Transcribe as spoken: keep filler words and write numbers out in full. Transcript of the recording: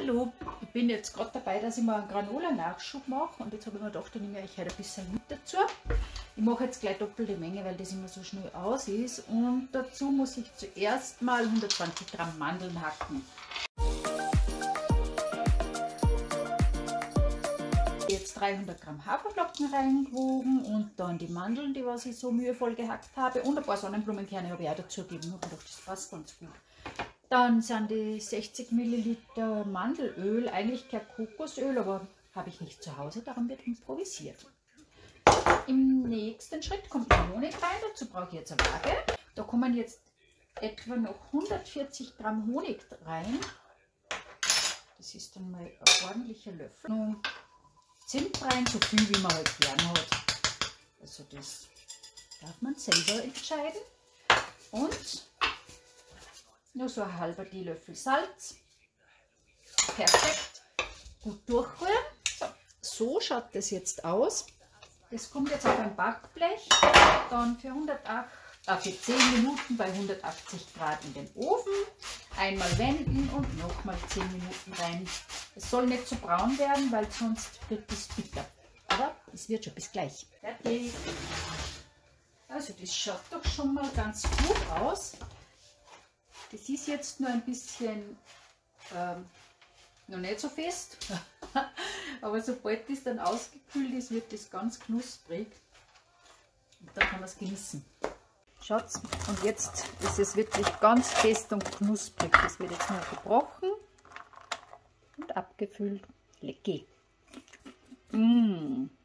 Hallo, ich bin jetzt gerade dabei, dass ich mal einen Granola-Nachschub mache und jetzt habe ich mir gedacht, ich nehme euch heute ein bisschen mit dazu. Ich mache jetzt gleich doppelte Menge, weil das immer so schnell aus ist, und dazu muss ich zuerst mal hundertzwanzig Gramm Mandeln hacken. Jetzt dreihundert Gramm Haferflocken reingewogen und dann die Mandeln, die was ich so mühevoll gehackt habe, und ein paar Sonnenblumenkerne habe ich auch dazu gegeben. Ich habe gedacht, das passt ganz gut. Dann sind die sechzig Milliliter Mandelöl, eigentlich kein Kokosöl, aber habe ich nicht zu Hause, darum wird improvisiert. Im nächsten Schritt kommt der Honig rein, dazu brauche ich jetzt eine Waage. Da kommen jetzt etwa noch hundertvierzig Gramm Honig rein. Das ist dann mal ein ordentlicher Löffel. Und Zimt rein, so viel wie man halt gern hat. Also das darf man selber entscheiden. Und nur so ein halber Teelöffel Salz. Perfekt. Gut durchrühren. So, so schaut das jetzt aus. Das kommt jetzt auf ein Backblech. Dann für, hundertacht, äh, für zehn Minuten bei hundertachtzig Grad in den Ofen. Einmal wenden und nochmal zehn Minuten rein. Es soll nicht zu braun werden, weil sonst wird es bitter. Aber es wird schon, bis gleich. Fertig. Also das schaut doch schon mal ganz gut aus. Das ist jetzt nur ein bisschen ähm, noch nicht so fest, aber sobald das dann ausgekühlt ist, wird das ganz knusprig und dann kann man es genießen. Schaut, und jetzt ist es wirklich ganz fest und knusprig. Das wird jetzt nur gebrochen und abgefüllt. Lecker. Mmh.